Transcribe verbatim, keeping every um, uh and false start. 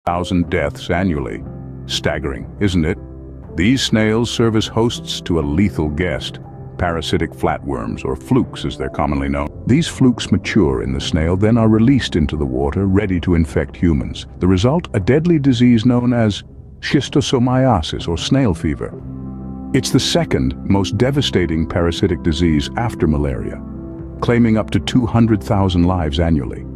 thousand deaths annually. Staggering, isn't it? These snails serve as hosts to a lethal guest, parasitic flatworms, or flukes as they're commonly known. These flukes mature in the snail, then are released into the water, ready to infect humans. The result, a deadly disease known as schistosomiasis, or snail fever. It's the second most devastating parasitic disease after malaria, claiming up to two hundred thousand lives annually.